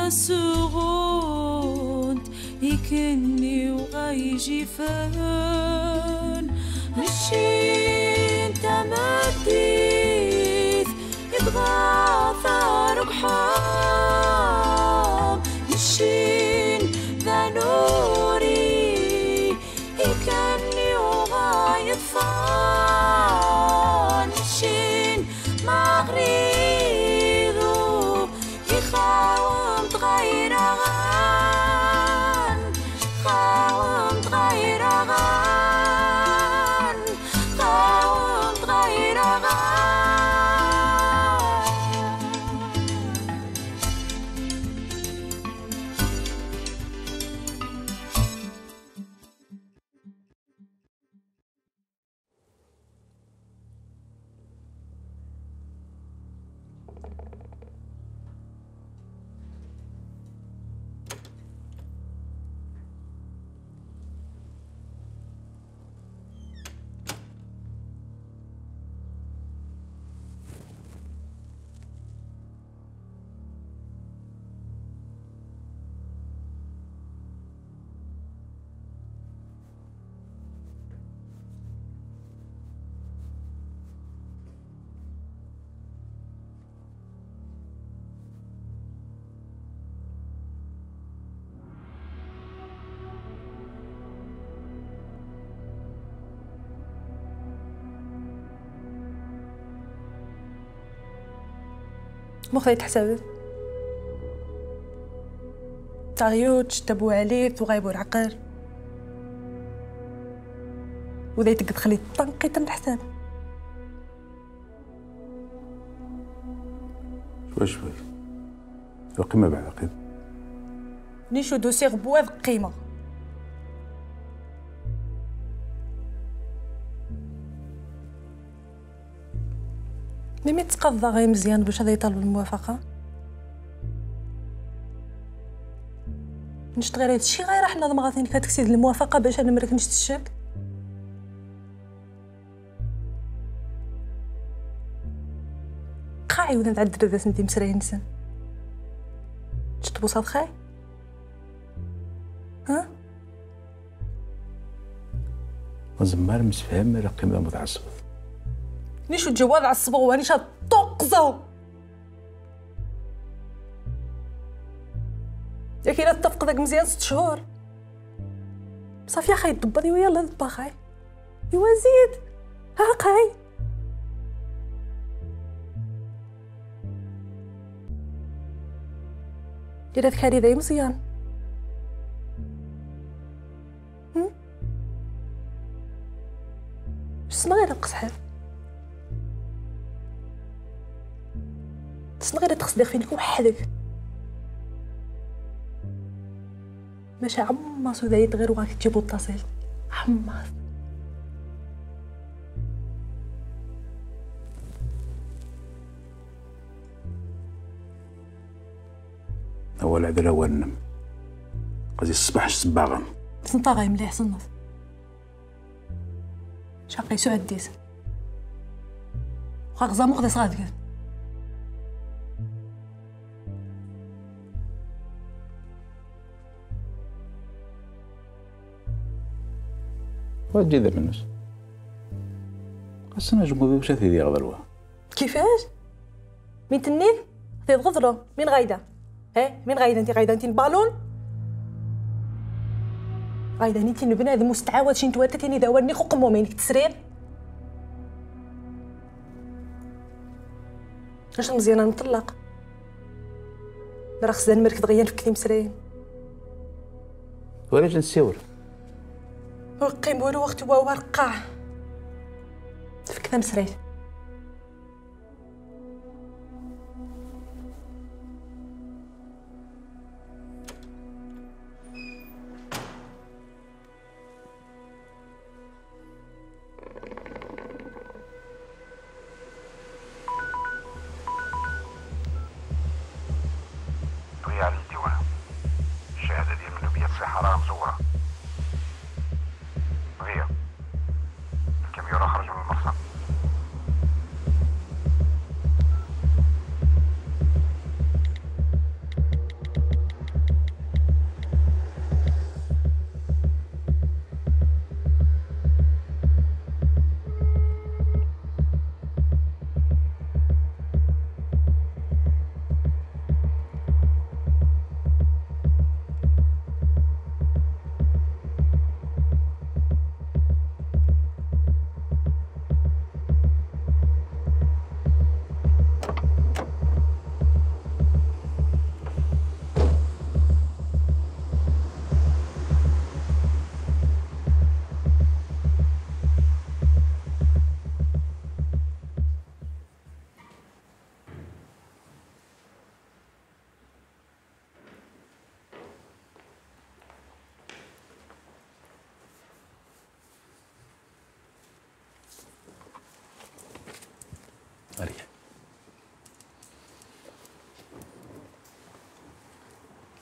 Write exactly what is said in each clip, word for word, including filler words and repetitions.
سغوند يكني وغيجي فان نشين تمديث يتغاثر بحام نشين ذا نوري يكني وغايد فان نشين مغريدو يخاوم تغير غان خاوم تغير غان خاوم تغير غان. مخي تحسب تعيوت تبو عليك وغايبو العقل وذا تقد تخلي طنقي تنحسب شوي شوي القيمة بعد قيمة نيشو دوسيغ بواذ قيمة ميمي تقضى غير مزيان باش هذا يطالب الموافقة نشتغل هادشي غير راح نظم غاثيني كتكسيد الموافقة باش انا مركنش تشك قاعي ولا نتعدل ذا سنتي مسرين نسن تشطبو صاد خاي ها وزمار مسفهم راه قيمة متعصبة نيشو الجواد عصبو وانيش طقزو ياك الا تفق داك مزيان ست شهور صافي خاي دبري ويلا دبا خاي ايوا زيد ها قاي دير هاد الحالي داي مزيان هم شسنا غير القصحاب تسنى غير تصديق فينك وحدك ماشي عماص وذايت غير وغاك تجيبو التصل عماص اول عدل اول نم قصدي الصباح صباغا سنطا غاي مليح صنف شاقي سعد ديس وغاغزا مقدي صغادك واش جيدا منوس خاصنا جمودي واش هذي غدروها كيفاش مين تنين هذي غدرو مين غايده ها مين غايده انت غايده انت البالون غايده انت بنادم مستعاود شي نتواتر تاني داورني خو قمومينك تسرير اش مزيانه نطلق راه خصنا نمركد غيان في كليم سرين ولا نساور وقيم ورو وقت ورقع فكنا مسرين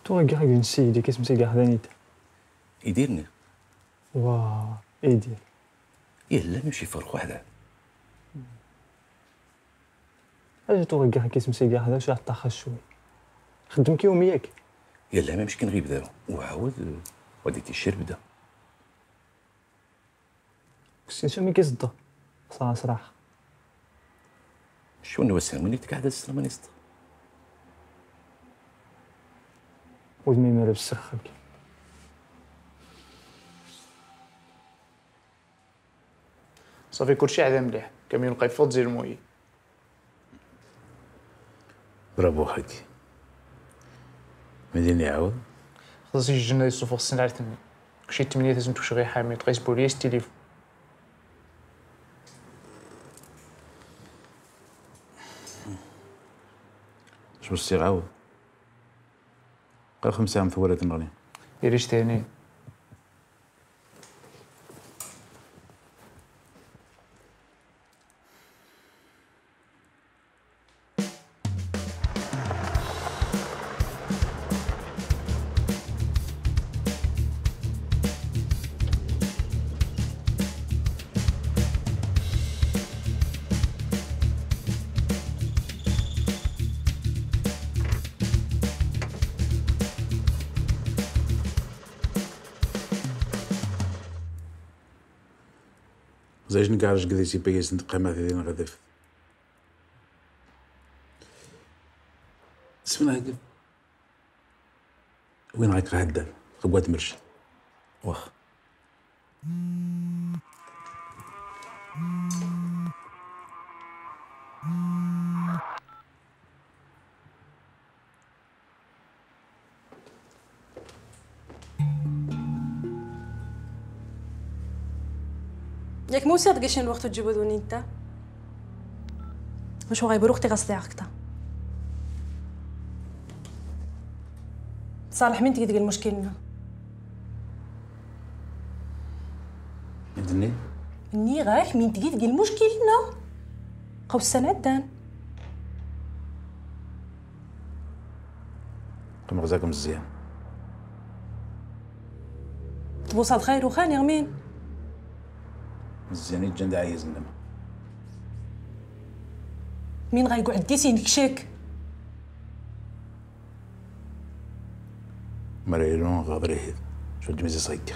تو كاع كاين السيدي كيسمسي كاع ثانيت يديرني واه ايدي يلا نمشي فرق وحده. اجي تو كاع كيسمسي كاع هذا شي طاخ شوي خدم كيوم ياك. يلا ما مشكل نغيب دابا وعاود وديتي الشرب بدا. كنتي شنو كيصدق صراحه صراحه شنو وسام مني تقعد السلمانيست ودمي مالا بالسخك. صافي كلشي عاد مليح كاميون قيفوط زي الموي. برافو خاكي مديني يعاود خلاص يجي الجنة يصوفو السنة على تمني كلشي تمنية لازم تشغي حامي تقيس بوليس تليفون. شو السي عاود قال خمسة عام ثورة المغني يريش تاني زايج نكارج قديتي بيس نتقامات دينا غدف سمنا هكذا وين غايك هدا خبوات مرش واخ ياك مو صادق شنو الوقت تجيبو دوني انت واش هو غيبرو اختي غاسلي عقدها صالح مين تقدر المشكل لنا مدني مني غايح مين تقدر المشكل لنا قوس السنة عدان قم غزاكم مزيان تبوصل خير وخان يا غمين مزيان يتجند عايز النم مين غيقعد ديسين الكشك مريلون غابريه شو الجميزة صيك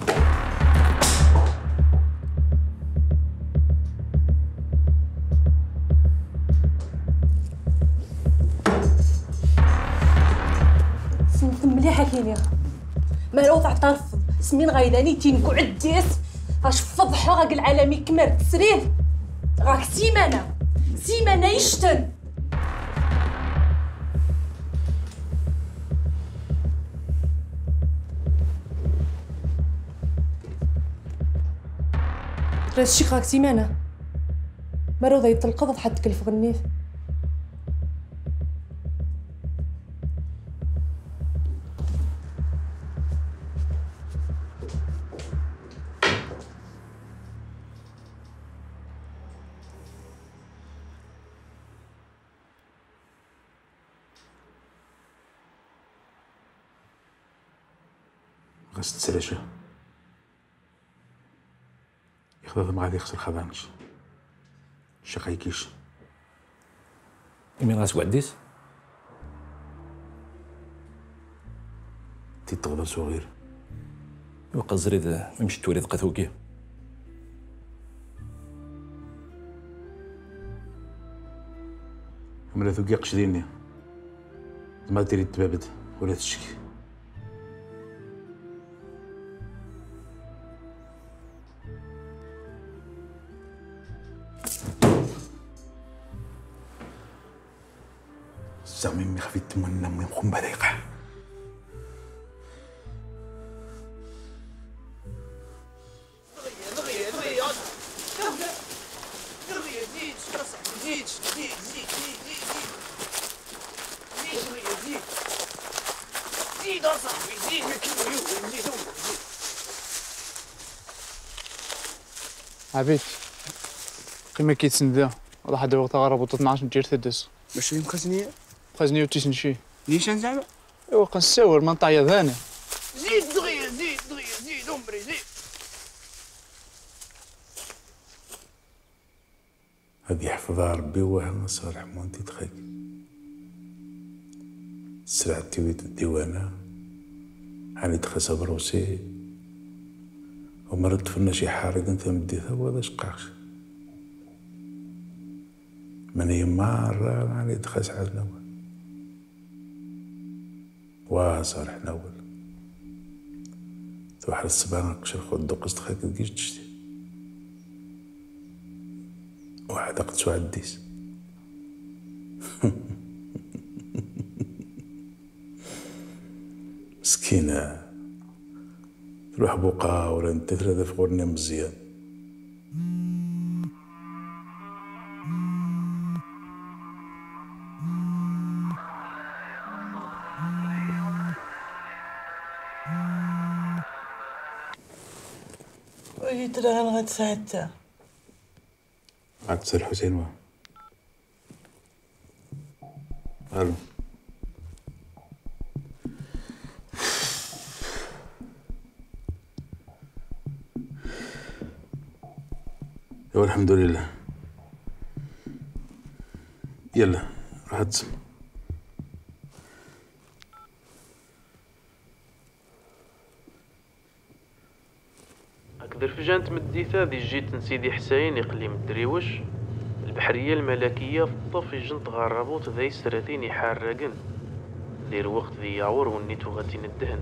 سمت مليحة كينيا مالوض عطرفض سمين غايداني تينقعد ديس اش فضحو غاك العالمي كمر تسريد غاك سيمانة سيمانة يشتن راس شيخ غاك سيمانة مالوض يطلقض حد تكلف غنيف غاس تسرشة يخضر ما غادي يخسر خضانش شقيكيش مين غاس وعديس تيتغدر صغير يوقع الزريد ممشي توريد قثوكيه ملا ثوكي قشديني ما ديري تبابد ولا تشكي زعما مي خفيت من مي مخم بريقه عبيد كيما كيتسندا والله حدا وقت غرب وطت اثناش ندير تدس ماشي مخزنية خزني وتيسنشي نيشان زعما ايوا كنساور المنطقه ياباني. زيد دغيا زيد دغيا زيد عمري زيد. هادي يحفظها ربي وهنا صالح مونتي تخيك. سرعة تيويت الديوانة هاني تخسى بروسي ومرت فينا شي حارق انت مديتها وهذا شقاقش من هي مرة هاني تخس عاد نول واه صالح نول واحد الصبانة كشر خود دوقست خاك تجيش تشتي واحد قدسو عديس مسكينة تروح بوقا ولا انت ثلاثة في غورني مزيان. قلت لها انا غتساعدتها. عاد سير حسين واه الو. ايوا الحمد لله. يلا راح تسمع. أقدر فجان تمديتها ذي جيت نسيدي حسين إقليم الدريوش البحرية الملكية في الطف جنت غربوت ذي سراتين يحرقن دير وقت ذي يعور ونيتو غادي ندهن.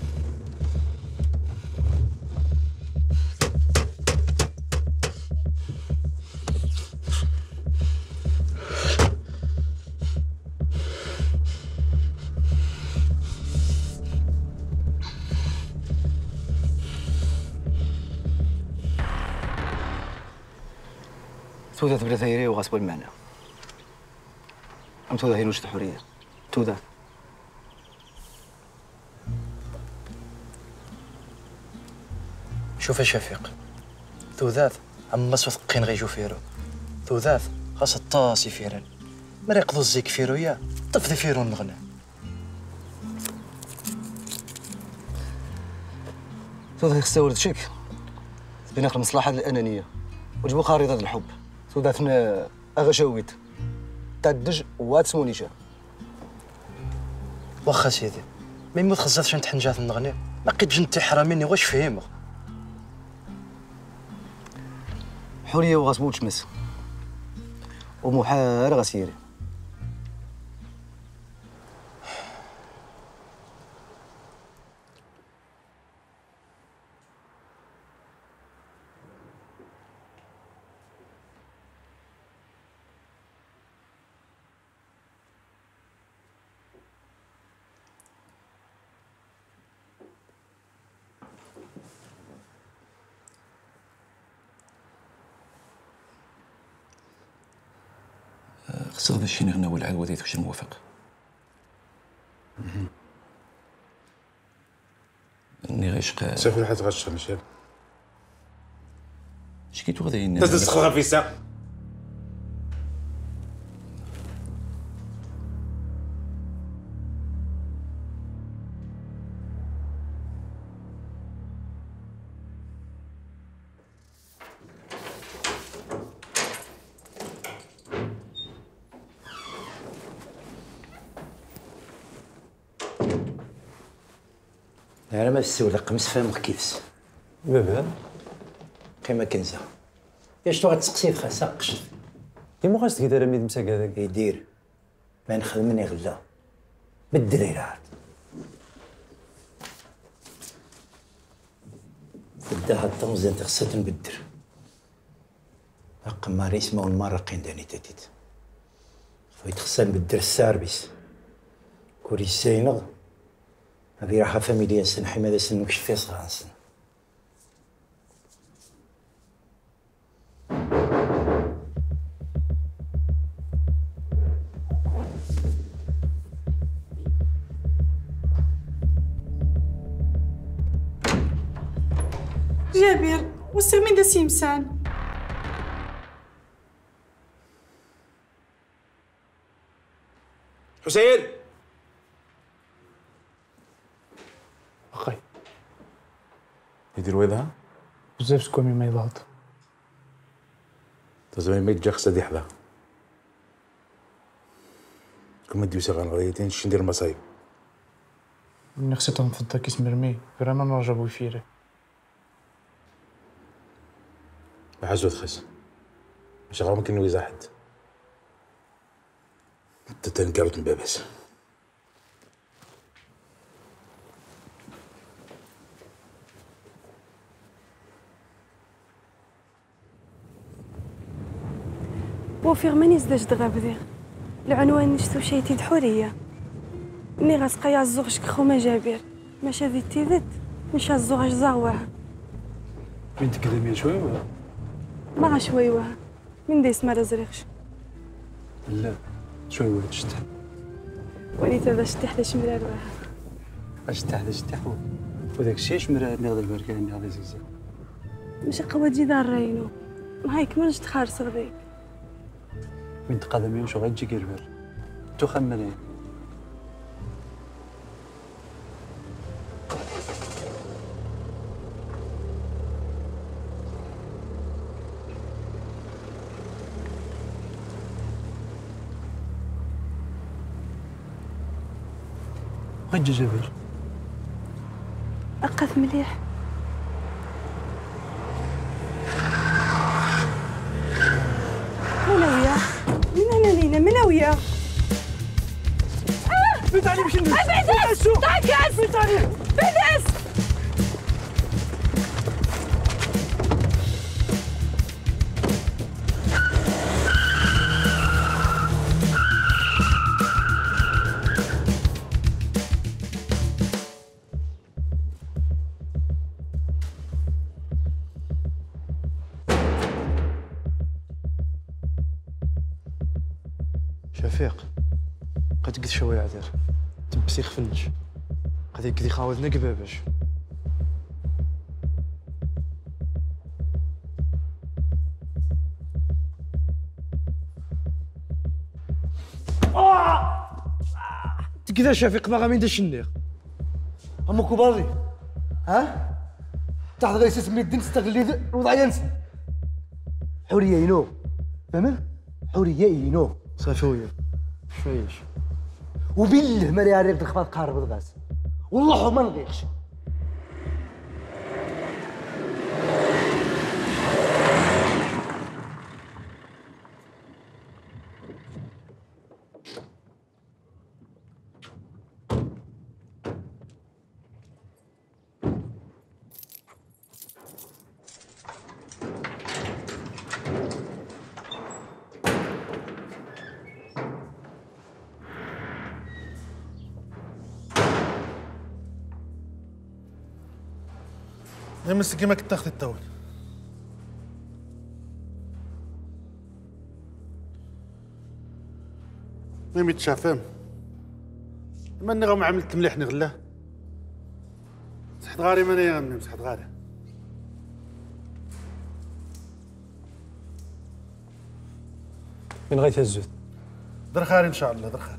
توذات بلا ثيري وغصب المعنى. أم توذا هي نوجد حرية. توذا. شوف يا شفيق. توذات عما سوثقين غيجو فيرو. توذات خاص الطاسي فيران. مرا يقضو الزيك فيرو يا طفذي فيرو نغنى. توذا خصها ولد شك. بناق المصلحة الأنانية. وجبو خريطة الحب. توذاتنا أغشاويت. تدج واتسموني شا. واخا سيدي. ما يموت خزات شنت حنجات النغني. ما قيت جنتي حراميني واش فهمه. حورية وغصبوت شمس. ومحال غسيري. خصك هذا الشيء نغنى والعاد وديت واش موافق. اني غيشق سافر حتى غشا مشى. شكيتو غادي تتسخر في ساق. أنا ما تسولي قمص فهمك كيفس. بابا كيما كنزة. ياش تو غتسقسي خاصها قشط. كيما خاص تقدر رميد مساك هذاك. يدير ما نخدمني غلا بالدريرة عاد. بداها الطمزة خصها تنبدر. أقماري اسمه المارقين داني تاتيت. خويت خصها نبدر الساربيس. كوري السينغ هذه راحة فاميليا سنحي ماذا سنكش في صغانسن. جابر وسير من دا سيمسان. حسين يدير ويضها بزاف سكوامي ما يضغط. تزعما ما يتجا خصها دي حدا كما ديوسي غنغريتين شي ندير مصايب. مني خصي تنفض كيس مرمي فريمون نرجع بو يفيري. عزوت خص ماشي غير ممكن نويز حد انت تنقرط من باباس. وفيغ ماني زداش دغابدي العنوان نشتو شيتي حوريه ني غاسقيا الزوغ شكخو ما جابير ماشا ذي تيذت مش الزوغ زاواه من تكلمي شوي ولا ما شوي واه من ديس ما رزريخش لا شوي ولا تشتح وليت هذا شتح ذا شمرار واه اشتح ذا شتح وداك الشيء شمرار ناخذ البركان هذا زيزا مش قوة جدا راينو ما هيك منش تخار صغريك من تقدمي وشو غتجي كيربر تو خمني غتجي جابر أقف مليح مناوية من أنا لينا مناوية آه بنت علي باش ندوز أبعدس تعكس بنت علي أبعدس شفيق قد قد شوي عذر تبسي خفنش قد يقدي خاوذنا قبابش تقدر شفيق ما غامين داش النيق أما كوبالي ها تحت غير سمي الدين تستغلي الوضعية نسن حورية ينو فهمت حورية ينو صافي ويا شويش وبالله ما راه ريق الخباط قارب الغاز والله ما نغيقش نمسك كيما كنت تاخذ التول ميم يتشافم ماني غا ما عملت مليح نغلا صحت غاري ماني يا امي صحت غاري من غيتهزوت درخاري ان شاء الله درخاري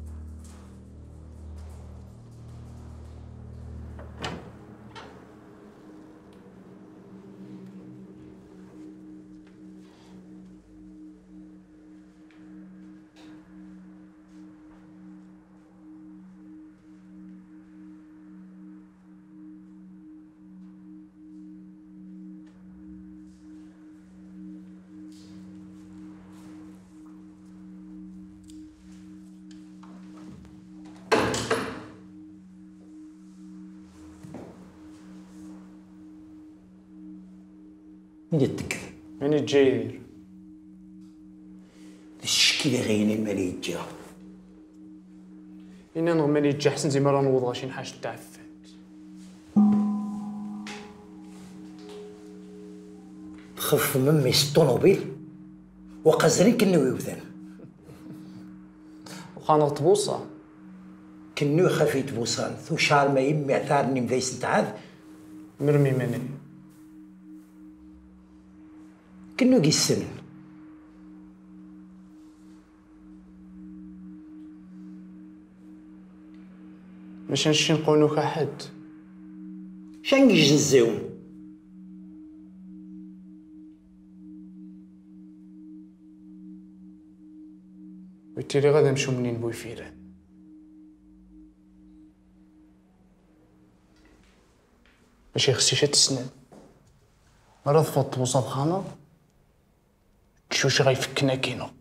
من يتكذب من الجاير الشكي اللي غيني المالي يتجا إنا نغمالي يتجا حسن زي ما راه نوض شي نحاش تعفات خف ممي الطوموبيل وقزرين كنو يوذن وخانط بوصة كنو خفيت بوصان ثو شعر ما يمي عثارني مذيس نتعاذ مرمي مني كنو قيسن باش نمشي نقولو كحد شنقي جنزاوم بالتالي غادي نمشيو منين بويفيران. ماشي خصنيش تسنان راه فوت توصل خانه تشوف شي غيفكنا كينو.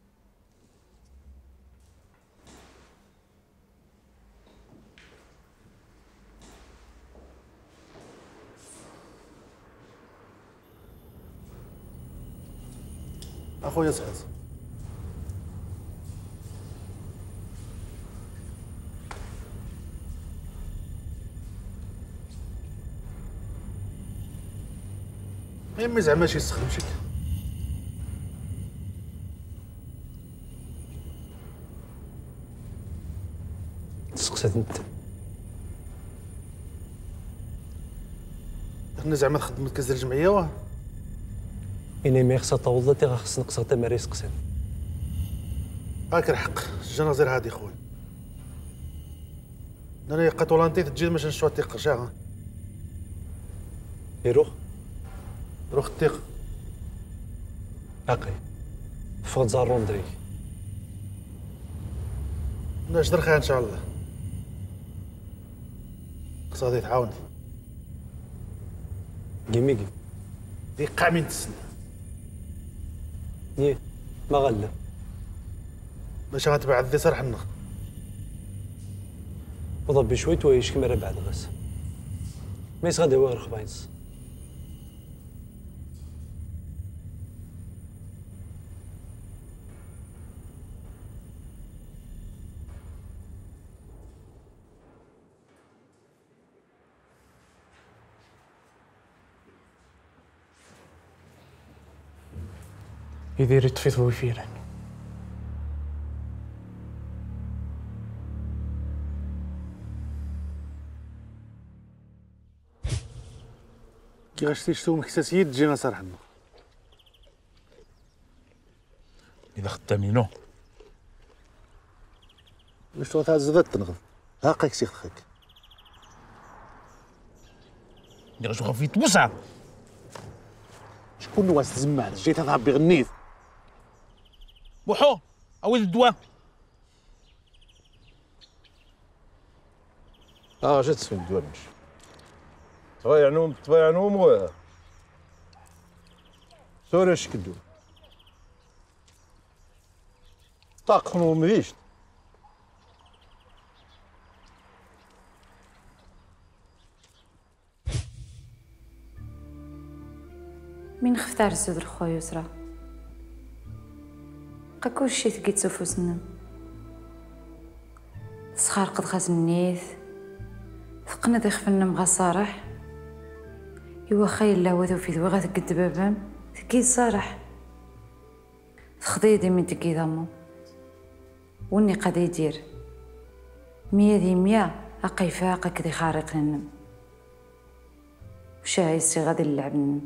اخويا سعد، يمي زعما شي يسخن شيك. سقسات انت انا زعما خدمت كاز الجمعيه واه إني ما خصها طاوضة تي خص نقصها تماري سقسان. هاك الحق الجنازير هادي خويا. انا يقات ولانتي تجي باش نشوى التيق شاغا. يروح روح التيق. أقي فوت زار روندريك. ناش درخها ان شاء الله. خصها غادي تعاوني. كيمي كيف دي قامين تسنى. ياه ما غلا باش غتبعد ذي صرح النخ. وضبي شوي تويش كما راه بعد غاس ما يسغد هو رخباينس. يدير يطفيت بويفيران. كي غشتي شتو مكساس يد تجينا صرح النخ. اذا خدامينو واش تو تاع الزبط تنغض هاقيك سيخك. اللي غشوخ في تبوسع شكون واس تزمع جيت تضرب بغنيت بوحو اويد الدواء. اه جات في الدواء مش تبايع نوم تبايع نوم و سوري اش كدو طاق نوم مديش. من خفت على الصدر خويا يسرا بقى كلشي ثقيت سفوسنا صخار قد خاز النيث ثقنا ديخفلنا مغا صارح يوا خايل لا وذو في ذوغا ثقد بابام ثقيت صارح تخضيدي من تقي ضمو وني قد يدير مية ذي مية أقي فاقة كذي خارق لنم وشايسي غادي اللعب نم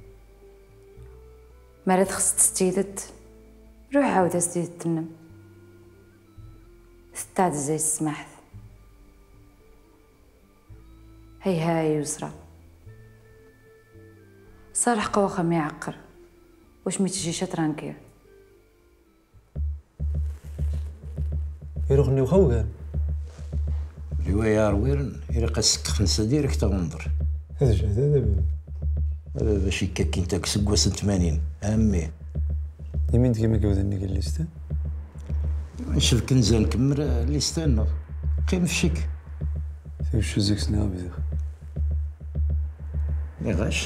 مرات خص تستيدت روح عاود استيدت تنم ستاد زي السماحت هي هاي يسرى صالح قواخا ما يعقر واش ما تجيش ترانكير يروغني وخوغان رواية رويرن إلا قاسك خمسة ديرك تغنظر. هذا جا هذا هذا باش يكاك انت كسك وسن ثمانين امي. يمين كيما كيودني قال لي ستا نشوف كنزه نكمل اللي استنى قيم في شك في شو زيك سنا بزاف مي غاش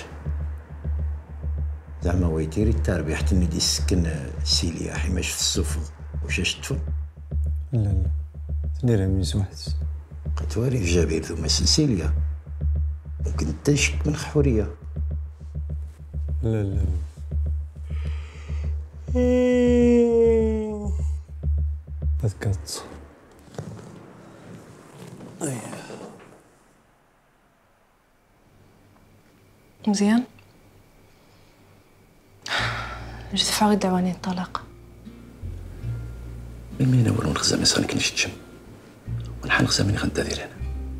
زعما هو يتيري التربية حتى اللي دي السكن سيليا حماش في السفر واش اشتفر. لا لا تنيرها من سمحت قتواري في جابير ثم سيليا ممكن تشك من حوريه. لا لا تذكرت مزيان جيت فاغي دعواني الطلاق المينا ولو نخزم يسخن كنش تشم ونحن نخزم من غدا ديالنا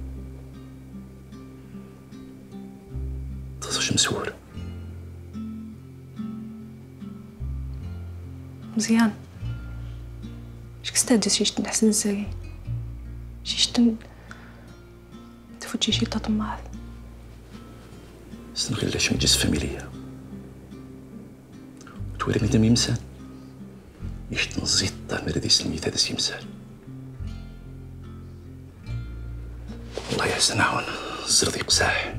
تصوش مسؤول مزيان استهدس شيشتن حسن ساقي شيشتن تفوتشي شي تطماث سنغير لاش مجلس فاميليا وتولي مدام يمسان يشتن الزيت طامر دي سلمي هذا سيمسان والله يحسن عون الزرد يقساح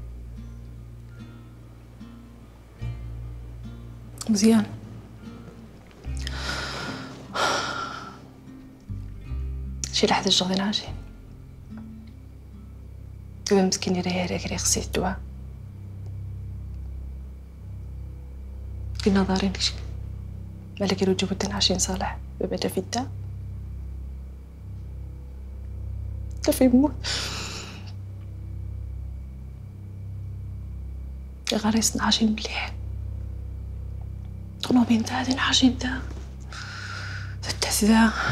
مزيان شي لحظة الشغل عاجي دابا مسكين يريح ريك ريح خصي الدواء كنا ضارين كشك مالك يرو جبت عشرين صالح ببدا في الداء كيف يموت يا غريس عشرين مليح تقولوا بين تاعي عشرين دا التحذير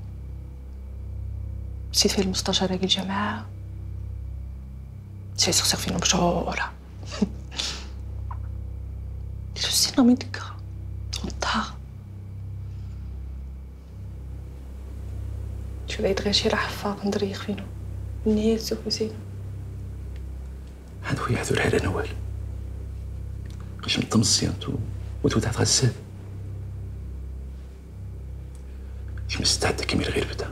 مشيت في المستشار ديال الجماعة مشيت سقسق فينا مشهورة ديرو السينما من دكا والطاغ شو لقيت غير شي راح حفاظ ندريخ فينو مني سوف وسينا هادو يحذو الحالة نوال قاش مطمسيان تو وتوتعت غسال اش مستعدة كيما غير بدا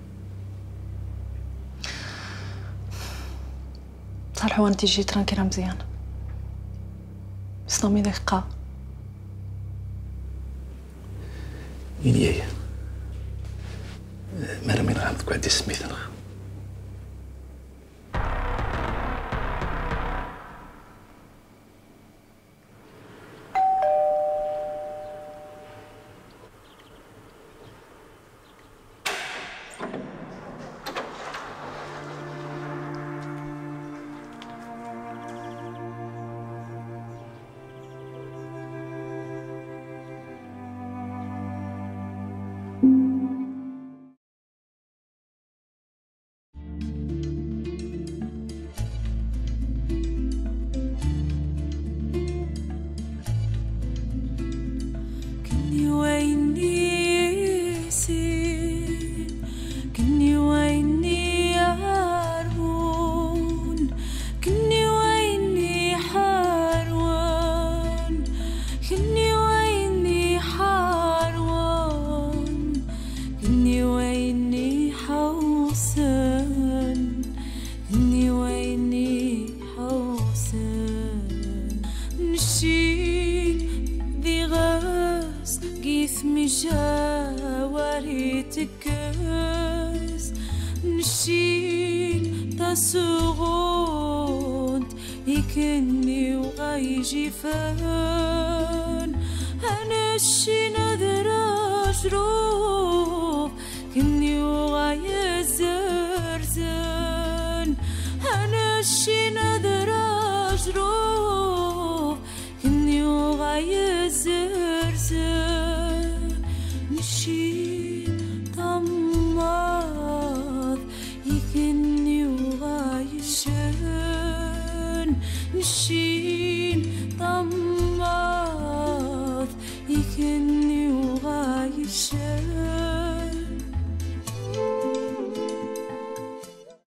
صالحو انتي جيت ترانكيلا مزيان بس نامي دقيقة ينيايا ما رمي نغامضك وعدي سميث نغ she